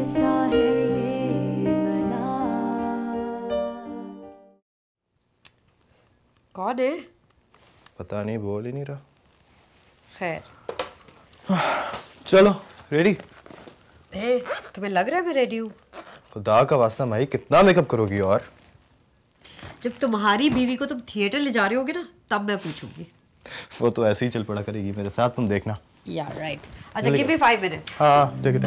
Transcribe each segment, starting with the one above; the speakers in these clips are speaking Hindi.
कैसा है ये मला। कौन है? पता नहीं, बोल ही नहीं रहा। खैर चलो रेडी। तुम्हें लग रहा है मैं रेडी हूँ? खुदा का वास्ता माही, कितना मेकअप करोगी? और जब तुम्हारी बीवी को तुम थिएटर ले जा रहे होगे ना, तब मैं पूछूंगी। वो तो ऐसे ही चल पड़ा करेगी मेरे साथ, तुम देखना। Yeah right. अच्छा गिव मी 5 मिनट्स। हाँ टेक इट।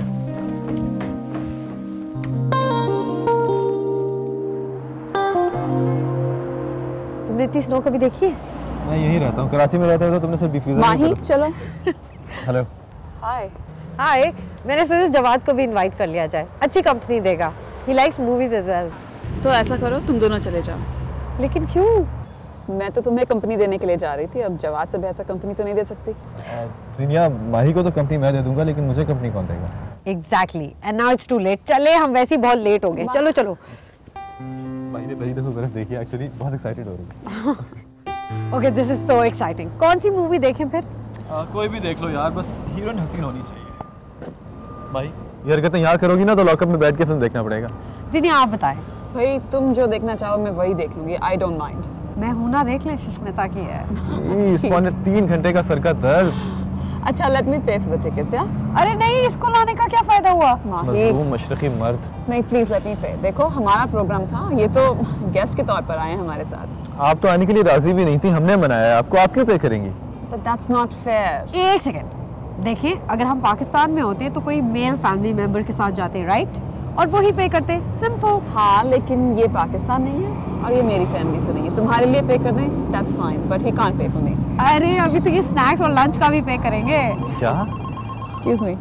तुमने इतनी स्नो कभी देखी है? मैं यहीं रहता हूँ, कराची में रहता था। तुमने सिर्फ डिफ्यूजर। माही चलो। हेलो। हाय। हाय, मैंने सोचा जवाद को भी इनवाइट कर लिया जाए, अच्छी कंपनी देगा। He likes movies as well. तो ऐसा करो, तुम दोनों चले जाओ। लेकिन क्यों? मैं तो तुम्हें कंपनी देने के लिए जा रही थी, अब जवाद से बेहतर कंपनी तो नहीं दे सकती। जीनिया, माही को तो कंपनी मैं दे दूंगा, लेकिन मुझे कंपनी कौन देगा? Exactly, and now it's too late. चले, हम वैसे ही बहुत लेट हो गए। चलो चलो। माही ने पहली दफा बर्फ देखी, एक्चुअली बहुत एक्साइटेड हो रही है। Okay, this is so exciting. कौन सी मूवी देखें फिर? कोई भी देख लो यार, बस हीरोइन हसीन होनी चाहिए। भाई ये हरकतें यहाँ करोगी ना तो लॉकअप में बैठ के फिल्म देखना पड़ेगा। जीनिया आप बताएं। भाई तुम जो देखना चाहो मैं वही देख लूंगी, आई डोंट माइंड। मैं हूं ना, देख ले, सुष्मिता की है। इस पौने 3 घंटे का सर का दर्द। अच्छा लेट मी पे फॉर द टिकट्स। या अरे नहीं, इसको लाने का क्या फायदा हुआ? मजलूम मशरकी मर्द। नहीं प्लीज लेट मी पे। देखो हमारा प्रोग्राम था, ये तो गेस्ट के तौर पर आए हैं हमारे साथ। आप तो आने के लिए राजी भी नहीं थी, हमने मनाया है आपको, आप क्यों पे करेंगी? But that's not fair. एक सेकंड देखिए, अगर हम पाकिस्तान में होते तो कोई मेल फैमिली मेंबर के साथ जाते, राइट, और वो ही पे करते, सिंपल। हाँ लेकिन ये पाकिस्तान नहीं है और ये मेरी फैमिली से नहीं है। तुम्हारे लिए पे कर दें that's fine, but he can't pay for me. अरे अभी तो ये स्नैक्स और लंच का भी पे करेंगे। क्या? Excuse me.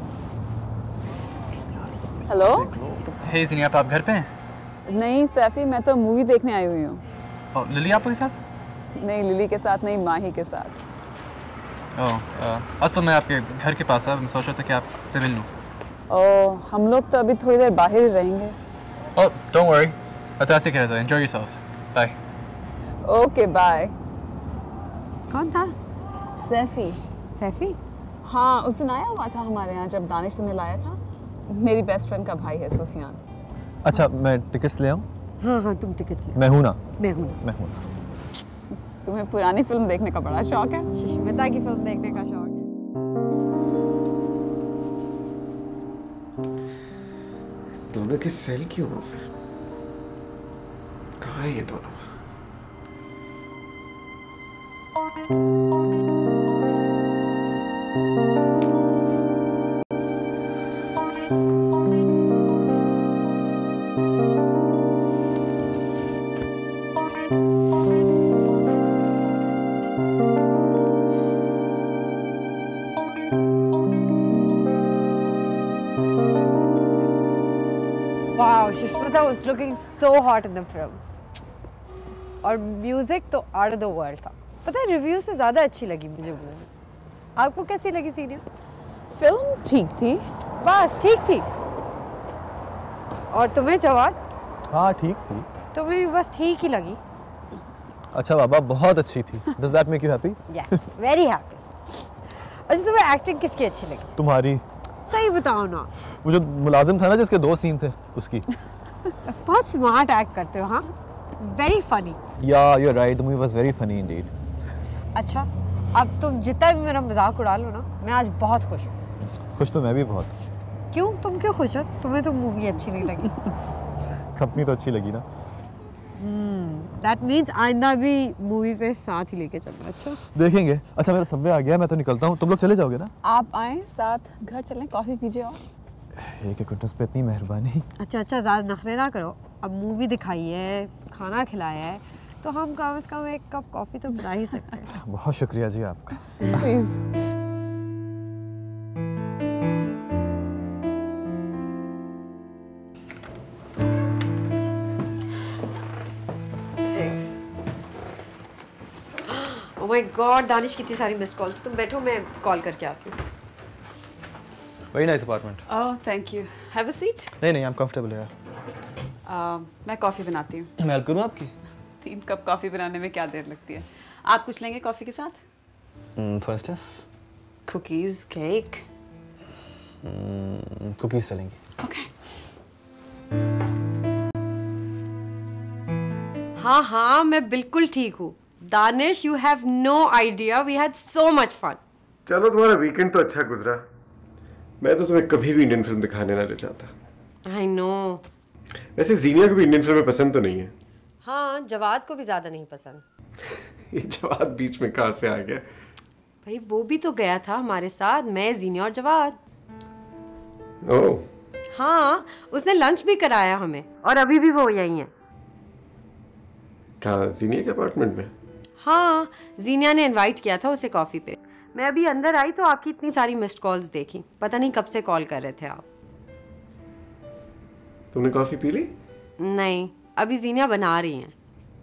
हेलो। हे ज़िनिया, आप घर पे हैं? नहीं सैफी, मैं तो मूवी देखने आई हुई हूँ। और लिली आपके साथ? नहीं लिली के साथ नहीं, माही के साथ। असल में आपके घर के पास है, मैं सोच रहा था कि आपसे मिल लूँ। ओह हम लोग तो अभी थोड़ी देर बाहर ही रहेंगे। ओह डोंट वरी, अच्छा ऐसे कह enjoy yourselves. Bye. Okay bye. कौन था? सैफी। सैफी? हाँ उस दिन आया हुआ था हमारे यहाँ जब दानिश से मिलाया था। मेरी बेस्ट फ्रेंड का भाई है सुफियान। अच्छा मैं टिकट्स ले आऊँ? हाँ हाँ तुम टिकट्स ले। मैं हूँ ना। मैं हूँ। मैं हूँ। तुम्हें पुरानी फिल्म देखने का बड़ा शौक है। सुष्मिता की फिल्म देखने का शौक है। दोनों के सेल क्यों ऑफ है? कहाँ है ये दोनों? Wow, Sushmita was looking so hot in the film. और म्यूजिक तो आउट ऑफ द वर्ल्ड था। पता है रिव्यू से ज़्यादा अच्छी लगी मुझे मूवी। आपको कैसी लगी सीनियर? फिल्म ठीक थी, बस ठीक थी। और तुम्हें जवाद? हाँ ठीक थी। तुम्हें भी बस ठीक ही लगी? अच्छा बाबा, बहुत अच्छी थी। Does that make you happy? Yes, very happy. अच्छा तुम्हें एक्टिंग किसकी अच्छी लगी? तुम्हारी। सही बताओ ना। वो जो मुलाजिम था ना जिसके 2 सीन थे, उसकी। बहुत स्मार्ट एक्ट करते हो। हाँ, very funny. Yeah, you're right. The movie was very funny indeed. अच्छा, अब तुम जितना भी मेरा मजाक उड़ा लो ना, मैं आज बहुत खुश हूँ। खुश तो मैं भी बहुत। क्यों? तुम क्यों खुश हो? तुम्हें तो मूवी अच्छी नहीं लगी। कंपनी तो अच्छी लगी ना। That means आइंदा भी मूवी पे साथ ही लेके चलना। अच्छा देखेंगे। अच्छा मेरा सबवे आ गया, मैं तो निकलता हूँ, तुम लोग चले जाओगे ना? आप आए साथ घर चलें, कॉफी पीजिए। और एक कुंटस पे इतनी मेहरबानी। अच्छा, ज़्यादा नखरे ना करो। अब मूवी दिखाई है, खाना खिलाया है, तो हम कम से कम एक कप कॉफ़ी तो बना ही सकते हैं। बहुत शुक्रिया जी आपका। Please. Oh my god, Danish कितनी सारी मिस्ड कॉल्स। तुम बैठो, मैं कॉल करके आती हूँ। Very nice apartment. Oh thank you, have a seat. नहीं नहीं, आई एम कंफर्टेबल यार। मैं कॉफ़ी बनाती हूँ। मैं हेल्प करूँ आपकी? 3 कप कॉफ़ी बनाने में क्या देर लगती है। आप कुछ लेंगे कॉफ़ी के साथ? First cookies, cake? कुकीज़ चलेंगी। ओके। हाँ हाँ, मैं बिल्कुल ठीक हूँ। Danish, you have no idea, we had so much fun. चलो, तुम्हारा वीकेंड तो अच्छा गुजरा। मैं तो तुम्हें कभी भी इंडियन फिल्म दिखाने ना ले जाता। I know. वैसे जीनिया को भी इंडियन फिल्में पसंद तो नहीं है। हाँ, जवाद को भी ज्यादा नहीं पसंद। ये जवाब बीच में कहाँ से आ गया? भाई वो भी तो गया था हमारे साथ, मैं, जीनिया और जवाद। ओह। हाँ, उसने लंच भी कराया हमें और अभी भी वो यहीं है। कहाँ, जीनिया के अपार्टमेंट में? हाँ, जीनिया ने इनवाइट किया था उसे कॉफी पे। मैं अभी अंदर आई तो आपकी इतनी सारी मिस्ड कॉल्स देखी। पता नहीं कब से कॉल कर रहे थे आप। तुमने कॉफी पी ली? नहीं, अभी जीनिया बना रही हैं।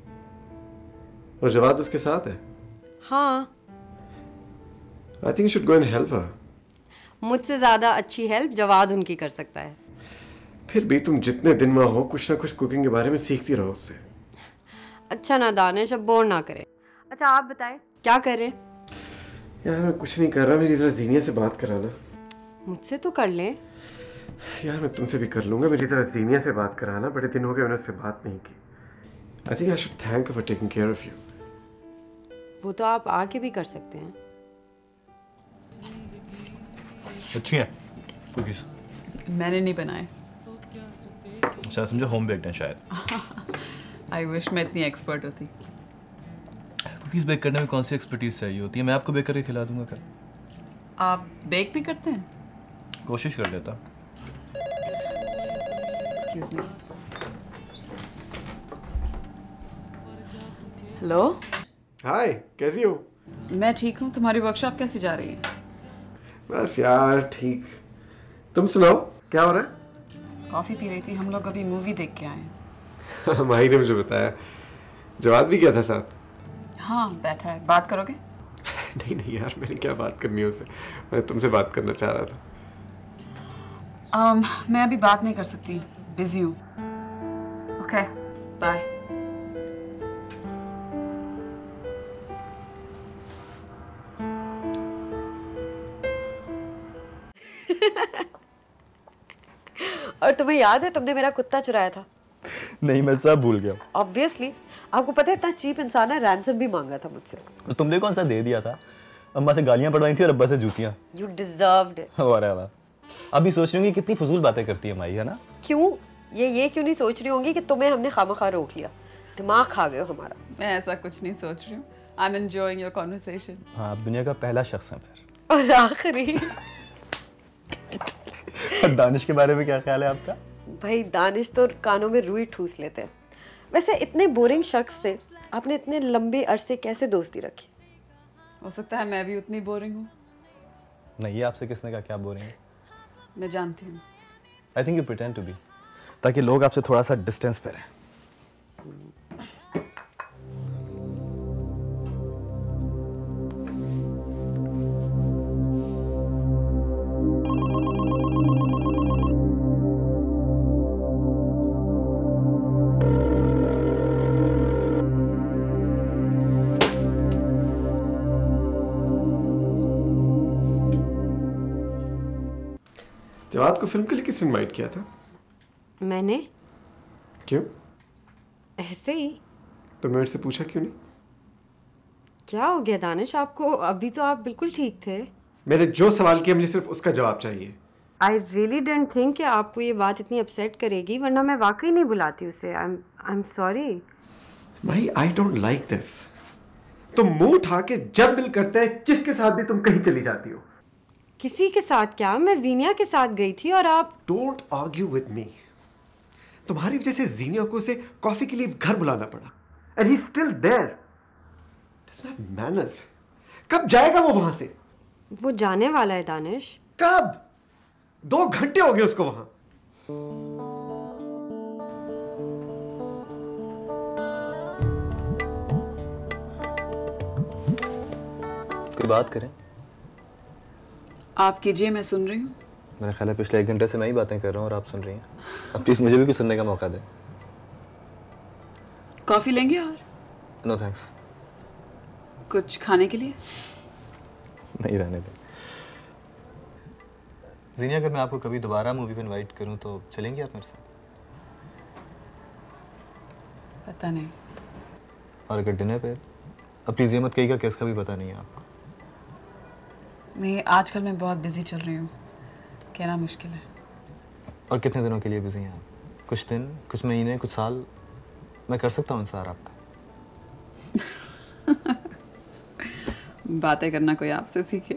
और जवाद उसके साथ है? हाँ। I think you should go and help her. मुझसे ज्यादा अच्छी हेल्प जवाद उनकी कर सकता है। फिर भी तुम जितने दिन वहाँ हो कुछ ना कुछ कुकिंग के बारे में सीखती रहो उससे। अच्छा ना दानिश, अब बोर ना करे। अच्छा आप बताएं, क्या कर रहे? यार मैं कुछ नहीं कर रहा, मेरी जरा जीनिया से बात कराना। मुझसे तो कर लें। यार मैं तुमसे भी कर लूंगा, मेरी जरा जीनिया से बात कराना, बड़े दिन हो गए मैंने उससे बात नहीं की। I think I should thank her for taking care of you. वो तो आप आके भी कर सकते हैं। अच्छी है कुकीज। मैंने नहीं बनाए। अच्छा, समझो होम बेक्ड है शायद। आई विश मैं इतनी एक्सपर्ट होती। कुकीज बेक करने में कौन सी एक्सपर्टीज चाहिए होती है? मैं आपको बेक करके खिला दूंगा कल। आप बेक भी करते हैं? कोशिश कर लेता। Excuse me. हेलो। हाय, कैसी हो? मैं ठीक हूँ। तुम्हारी वर्कशॉप कैसी जा रही है? बस यार ठीक। तुम सुनाओ, क्या हो रहा है? कॉफी पी रही थी। हम लोग अभी मूवी देख के आए। माही ने मुझे बताया। जवाब भी क्या था साथ? हाँ, बैठा है। बात करोगे? नहीं नहीं यार, मैंने क्या बात करनी है उससे, मैं तुमसे बात करना चाह रहा था। मैं अभी बात नहीं कर सकती, बिजी हूँ। Okay, bye. और तुम्हें याद है तुमने मेरा कुत्ता चुराया था? नहीं, मैं सब भूल गया। ऑब्वियसली, आपको पता है इतना चीप इंसान है, रैंसम भी मांगा था मुझसे। तो तुमने कौन सा दे दिया था? अम्मा से गालियां पड़वाई थी और अब्बा से जूतियां। You deserved it. अरे वाह, अभी सोच रही हूँ कि कितनी फजूल बातें करती है माही, है ना? क्यों? ये क्यों नहीं सोच रही होंगी कि तुम्हें हमने खामखा रोक लिया? दिमाग खा गए हो हमारा। मैं ऐसा कुछ नहीं सोच रही हूँ। I am enjoying your conversation. हाँ, आप दुनिया का पहला शख्स हैं फिर। और आखिरी। दानिश के बारे में क्या ख्याल है आपका? भाई दानिश तो कानों में रुई ठूस लेते हैं। वैसे इतने बोरिंग शख्स से आपने इतने लंबे अरसे कैसे दोस्ती रखी? हो सकता है मैं भी उतनी बोरिंग हूँ। नहीं, आपसे किसने कहा क्या बोरिंग है? मैं जानती हूँ। I think you pretend to be, ताकि लोग आपसे थोड़ा सा डिस्टेंस पे रहें। जवाद को फिल्म के लिए किसने इनवाइट किया था? मैंने। क्यों? ऐसे ही। तो मेरे से पूछा क्यों नहीं? क्या हो गया दानिश आपको? अभी तो आप बिल्कुल ठीक थे। मैंने जो सवाल किया मुझे सिर्फ उसका जवाब चाहिए। आई रियली डिडंट थिंक कि आपको ये बात इतनी अपसेट करेगी, वरना मैं वाकई नहीं बुलाती उसे। I am sorry. भाई आई डोंट लाइक दिस। तुम मुंह उठा के जब दिल करता है जिसके साथ भी तुम कहीं चली जाती हो। किसी के साथ क्या? मैं जीनिया के साथ गई थी और आप। Don't argue with me. तुम्हारी वजह से जीनिया को उसे कॉफी के लिए घर बुलाना पड़ा। And he still there. Does not manners. कब जाएगा वो वहां से? वो जाने वाला है दानिश। कब? 2 घंटे हो गए उसको वहां। कोई बात करें? आप कीजिए, मैं सुन रही हूँ। मेरा ख्याल है पिछले 1 घंटे से मैं ही बातें कर रहा हूँ और आप सुन रही हैं। अब प्लीज मुझे भी कुछ सुनने का मौका दें। कॉफी लेंगे? और नो थैंक्स। कुछ खाने के लिए? नहीं, रहने दें। जीनिया, अगर मैं आपको कभी दोबारा मूवी पे इनवाइट करूं तो चलेंगी आप मेरे साथ? पता नहीं। और अगर डिनर पे, अब प्लीज़ ये मत कहिएगा कि इसका भी पता नहीं है आपको। नहीं, आजकल मैं बहुत बिजी चल रही हूँ, कहना मुश्किल है। और कितने दिनों के लिए बिजी हैं आप? कुछ दिन, कुछ महीने, कुछ साल? मैं कर सकता हूँ इंतज़ार आपका। बातें करना कोई आपसे सीखे।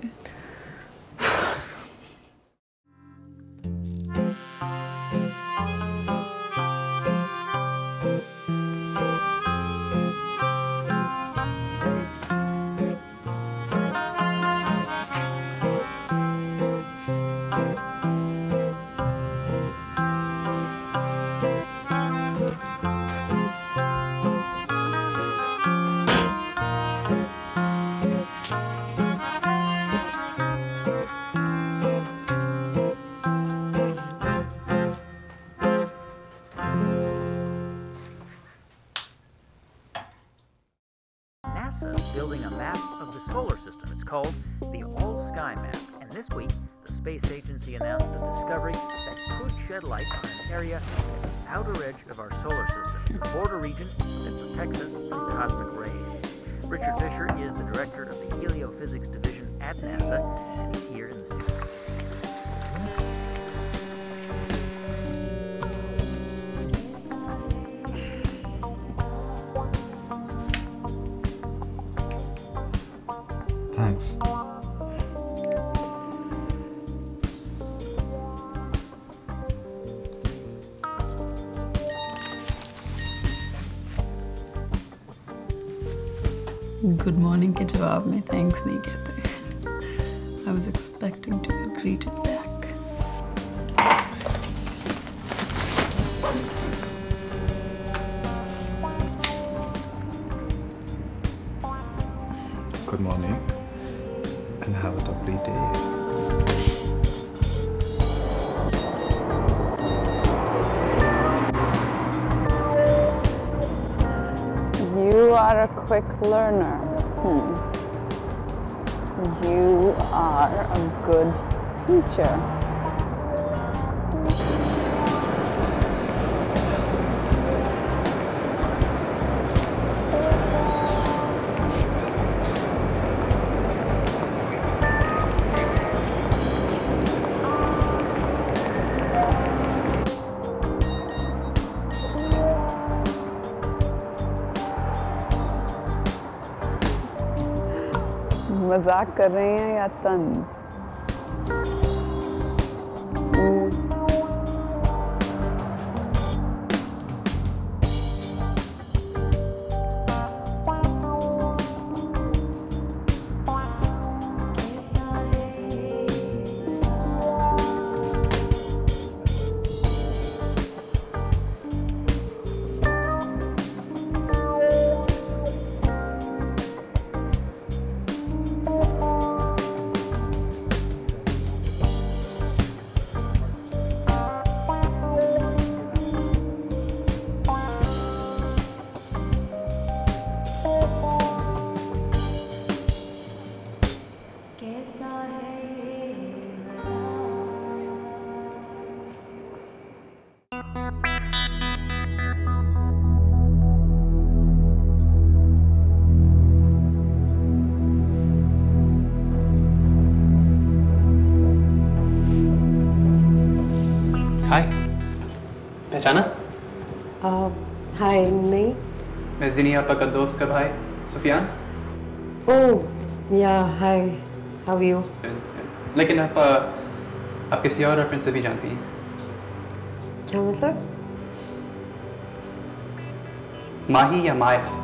NASA is building a map of the solar system. It's called the All-Sky Map. And this week, the space agency announced a discovery that could shed light on an area at the outer edge of our solar system, the border region that protects us from cosmic rays. Richard Fisher is the director of the Heliophysics Division at NASA, and he's here in the studio. Thanks. Good morning के जवाब में थैंक्स नहीं कहते। I was expecting to be greeted back. Good morning and have a lovely day. You are a quick learner. You are a good teacher. मजाक कर रहे हैं या तंज? कैसा है ये मला हाय, पहचाना? हाय नहीं। मैं ज़िनी आपा का दोस्त का भाई सुफियान। ओह या हाय, हाउ आर यू? लेकिन आप किसी और रेफरेंस से भी जानती हैं। क्या मतलब? माही या माया?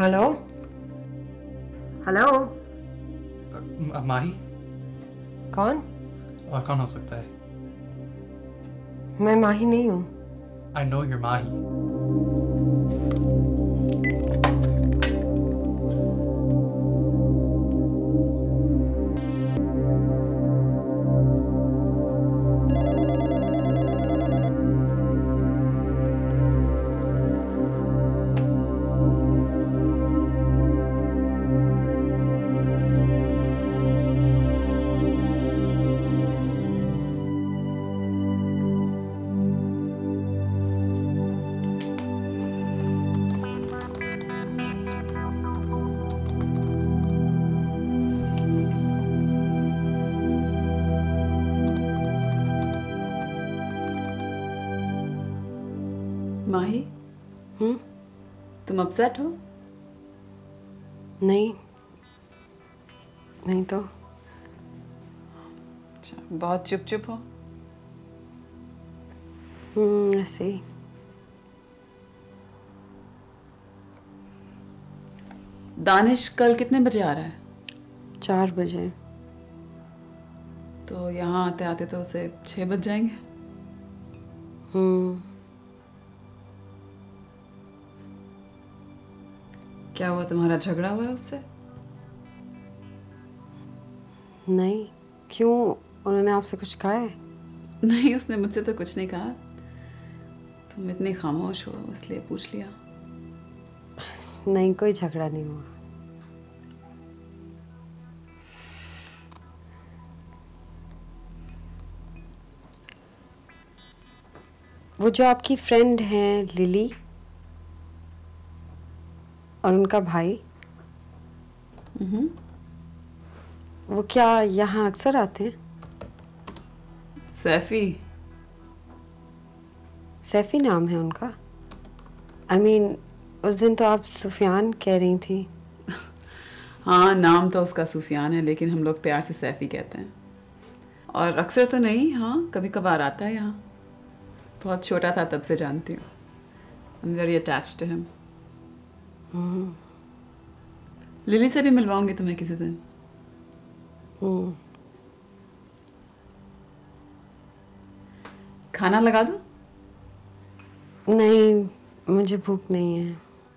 हेलो हेलो माही? कौन? और कौन हो सकता है? मैं माही नहीं हूँ। I know you're Mahi. माही, तुम अपसेट हो? नहीं नहीं तो। अच्छा, बहुत चुप चुप हो? ऐसे ही। दानिश कल कितने बजे आ रहा है? 4 बजे। तो यहाँ आते आते तो उसे 6 बज जाएंगे। क्या हुआ, तुम्हारा झगड़ा हुआ है उससे? नहीं, क्यों? उन्होंने आपसे कुछ कहा है? नहीं, उसने मुझसे तो कुछ नहीं कहा। तुम इतनी खामोश हो इसलिए पूछ लिया। नहीं, कोई झगड़ा नहीं हुआ। वो जो आपकी फ्रेंड हैं लिली और उनका भाई, वो क्या यहाँ अक्सर आते हैं? सैफी? सैफी नाम है उनका? I mean, उस दिन तो आप सुफियान कह रही थी। हाँ, नाम तो उसका सुफियान है, लेकिन हम लोग प्यार से सैफी कहते हैं। और अक्सर तो नहीं, हाँ कभी कभार आता है यहाँ। बहुत छोटा था तब से जानती हूँ। I'm very attached to him. Lily से भी मिलवाऊंगी तुम्हें किसी दिन। खाना लगा दूं? नहीं, मुझे भूख नहीं है।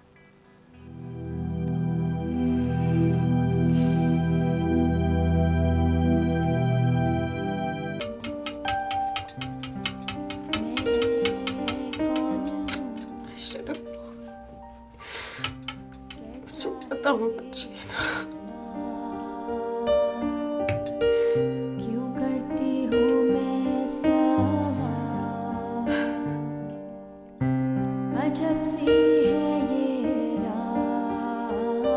क्यों करती हूँ मैं सवाल, अजब सी है ये रात,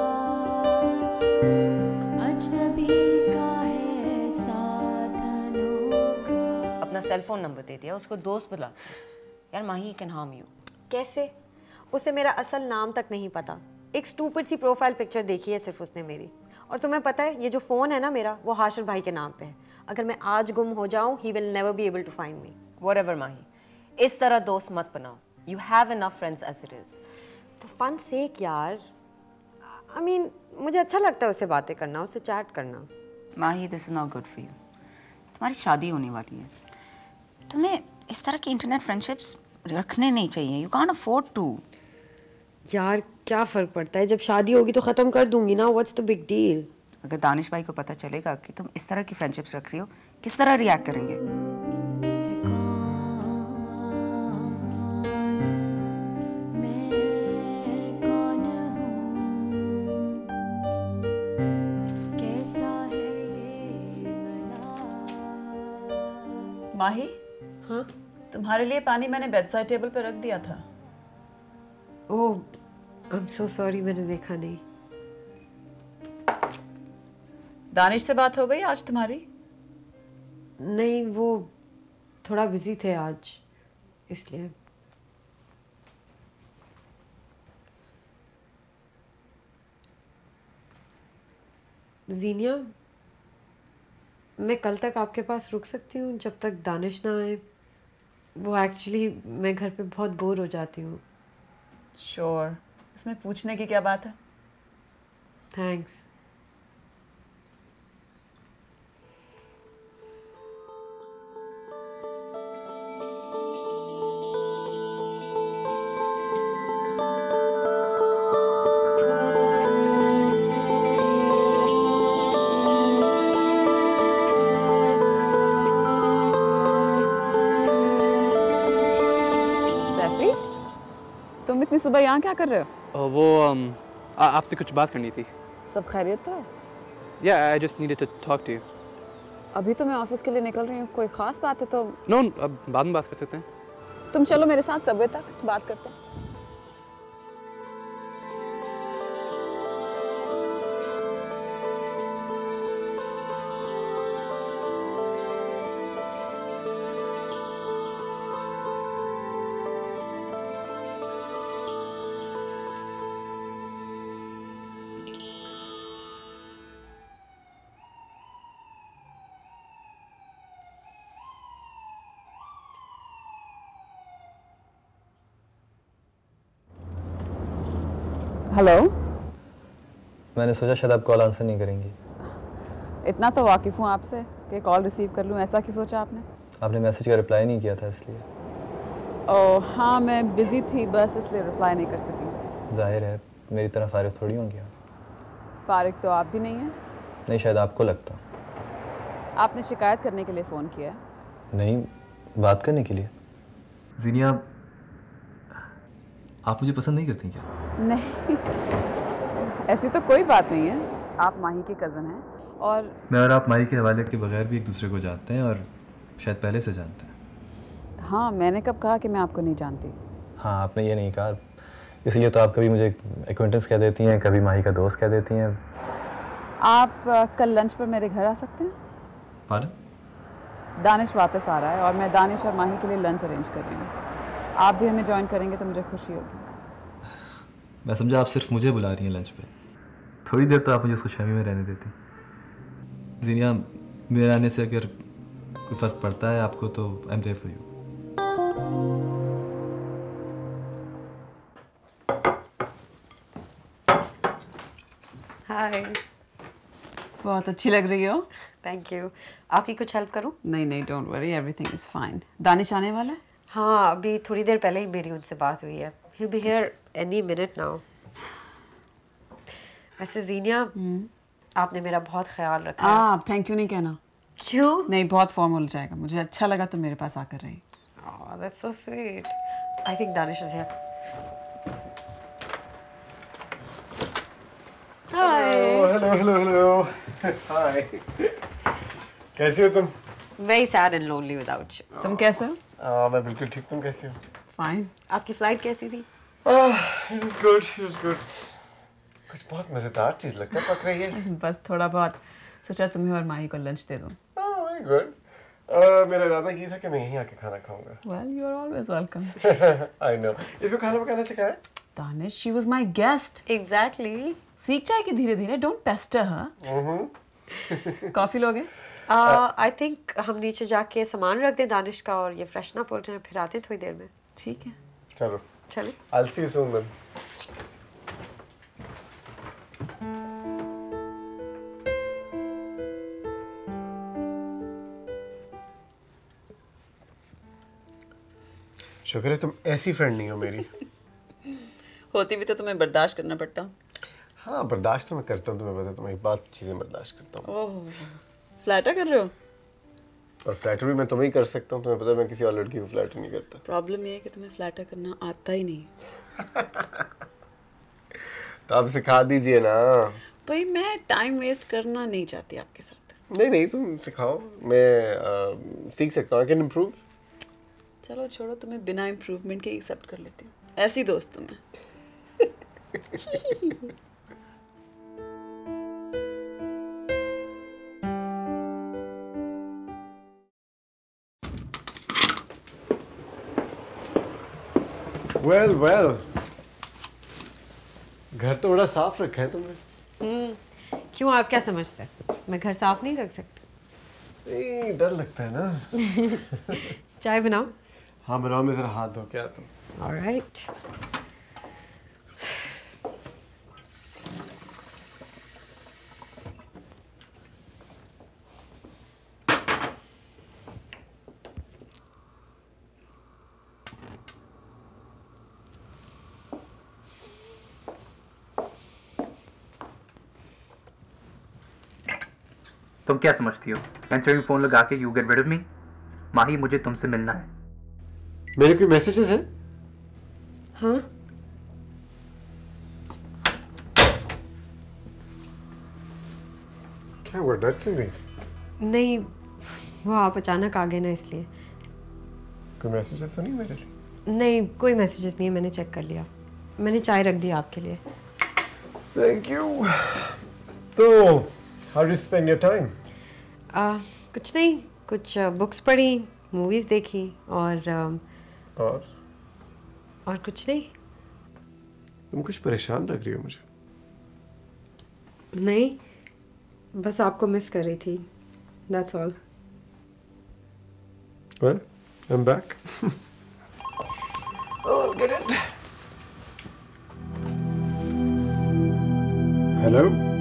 अजनबी का है साथ अनोखा। अपना सेल फोन नंबर दे दिया, उसको दोस्त बुला। यार माही कैन हार्म यू। कैसे? उसे मेरा असल नाम तक नहीं पता। एक स्टूपिड सी प्रोफाइल पिक्चर देखी है सिर्फ उसने मेरी। और तुम्हें पता है, ये जो फ़ोन है ना मेरा, वो हाशिर भाई के नाम पे है। अगर मैं आज गुम हो जाऊं, he will never be able to find me. Whatever Mahi, इस तरह दोस्त मत बनाओ। You have enough friends as it is. For fun sake यार। आई मीन, मुझे अच्छा लगता है उससे बातें करना, उससे चैट करना। Mahi, this is not good for you. तुम्हारी शादी होने वाली है, तुम्हें इस तरह की इंटरनेट फ्रेंडशिप्स रखने नहीं चाहिए। You can't afford to. यार क्या फ़र्क पड़ता है, जब शादी होगी तो ख़त्म कर दूंगी ना। What's the big deal? अगर दानिश भाई को पता चलेगा कि तुम इस तरह की फ्रेंडशिप्स रख रही हो, किस तरह रिएक्ट करेंगे? माही, हाँ? तुम्हारे लिए पानी मैंने बेडसाइड टेबल पर रख दिया था। ओह, आई एम सो सॉरी, मैंने देखा नहीं। दानिश से बात हो गई आज तुम्हारी? नहीं, वो थोड़ा बिजी थे आज, इसलिए। जीनिया, मैं कल तक आपके पास रुक सकती हूँ जब तक दानिश ना आए? वो एक्चुअली मैं घर पे बहुत बोर हो जाती हूँ। श्योर। इसमें पूछने की क्या बात है? थैंक्स। सैफी, तुम इतनी सुबह यहाँ क्या कर रहे हो? वो आपसे कुछ बात करनी थी। सब खैरियत तो है? Yeah, I just needed to talk to you. अभी तो मैं ऑफिस के लिए निकल रही हूँ, कोई खास बात है तो? No, अब बाद में बात कर सकते हैं। तुम चलो मेरे साथ सबवे तक, बात करते हैं। हेलो। मैंने सोचा शायद आप कॉल आंसर नहीं करेंगी। इतना तो वाकिफ़ हूँ आपसे कि कॉल रिसीव कर लूँ, ऐसा क्यों सोचा आपने? आपने मैसेज का रिप्लाई नहीं किया था इसलिए। ओह हाँ, मैं बिज़ी थी बस, इसलिए रिप्लाई नहीं कर सकी। जाहिर है मेरी तरह फारिग थोड़ी होंगी आप। फारिग तो आप भी नहीं हैं। नहीं, शायद आपको लगता। आपने शिकायत करने के लिए फ़ोन किया है? नहीं, बात करने के लिए। ज़ीनिया, आप मुझे पसंद नहीं करती क्या? नहीं, ऐसी तो कोई बात नहीं है। आप माही के कज़न हैं और मैं और आप माही के हवाले के बगैर भी एक दूसरे को जानते हैं और शायद पहले से जानते हैं। हाँ, मैंने कब कहा कि मैं आपको नहीं जानती? हाँ, आपने ये नहीं कहा, इसलिए तो आप कभी मुझे एक्वेंटेंस कह देती हैं, कभी माही का दोस्त कह देती हैं। आप कल लंच पर मेरे घर आ सकते हैं? पार्डन? दानिश वापस आ रहा है और मैं दानिश और माही के लिए लंच अरेंज कर रही हूँ। आप भी हमें ज्वाइन करेंगे तो मुझे खुशी होगी। मैं समझा आप सिर्फ मुझे बुला रही हैं लंच पे। थोड़ी देर तो आप मुझे खुशहमी में रहने देती। ज़ीनिया, मेरे आने से अगर कोई फ़र्क पड़ता है आपको तो I am there for you. Hi. बहुत अच्छी लग रही हो। Thank you. आपकी कुछ हेल्प करूं? नहीं नहीं, don't worry, everything is fine. Danish आने वाला है? हाँ, अभी थोड़ी देर पहले ही मेरी उनसे बात हुई है। He'll be here any minute now. वैसे ज़ीनिया, आपने मेरा बहुत ख्याल रखा है। आप थैंक यू नहीं कहना। क्यों? नहीं, बहुत फॉर्मल हो जाएगा। मुझे अच्छा लगा तो मेरे पास आकर रही। Oh, that's so sweet. I think Danish is here. Hi. Hello. Hi. कैसी हो तुम? Very sad and lonely without you. तुम कैसे हो? मैं बिल्कुल ठीक। तुम कैसी हो? फाइन। आपकी फ्लाइट कैसी थी? It was good. कुछ बहुत मजेदार चीज लगता है पक रही है। बस थोड़ा बहुत। सोचा तुम्हें और माही को लंच दे दूं। Very good. मेरा इरादा ये था कि मैं यहीं आके खाना खाऊंगा। Well, you are always welcome. I know. इसको खाना पकाना सिखाया? Danish, she was my guest. Exactly. सीख जाएगी धीरे-धीरे. Don't pester her. कॉफी लोगे? I think हम नीचे जाके सामान रख दें दानिश का और ये फ्रेशन अप हो जाए, फिर आते हैं थोड़ी देर में। ठीक है। चलो। चलो। I'll see you soon then. शुक्र है तुम ऐसी फ्रेंड नहीं हो मेरी। होती भी तो तुम्हें बर्दाश्त करना पड़ता। हाँ, बर्दाश्त तो मैं करता हूँ, तुम्हें पता है, तुम्हारी बात चीज़ें बर्दाश्त करता हूँ। ओह, फ्लैटर कर रहे हो? और फ्लैटर भी मैं तुम्हें ही कर सकता हूँ, तुम्हें पता है मैं किसी और लड़की को फ्लैटर नहीं करता। प्रॉब्लम ये है कि तुम्हें फ्लैटर करना आता ही नहीं। तो आप सिखा दीजिए ना। भाई मैं टाइम वेस्ट करना नहीं चाहती आपके साथ। नहीं, तुम सिखाओ, मैं सीख सकता हूँ। I can improve। चलो छोड़ो, तुम्हें बिना इम्प्रूवमेंट के एक्सेप्ट कर लेती हूँ। ऐसी दोस्त तुम्हें। well, घर तो बड़ा साफ रखा है तुमने। क्यों, आप क्या समझते हैं मैं घर साफ नहीं रख सकती? नहीं, डर लगता है ना। चाय बनाओ? हाँ बनाओ, मैं जरा हाथ धो के आता हूँ। ऑलराइट। तुम क्या समझती हो? आंसरिंग फोन लगा के you get rid of me? Mahi, मुझे तुमसे मिलना है। मेरे कोई मैसेजेस हैं? हाँ क्या हुआ, डर क्यों गई? नहीं, वो आप अचानक आ गए ना इसलिए। कोई मैसेजेस तो नहीं मेरे? नहीं, कोई मैसेजेस नहीं है, मैंने चेक कर लिया। मैंने चाय रख दी आपके लिए। Thank you. तो how do you spend your time? कुछ नहीं, कुछ बुक्स पढ़ी, मूवीज देखी और कुछ नहीं। तुम कुछ परेशान लग रही हो मुझे। नहीं, बस आपको मिस कर रही थी, that's all. Well, I'm back. I'll get it. Hello?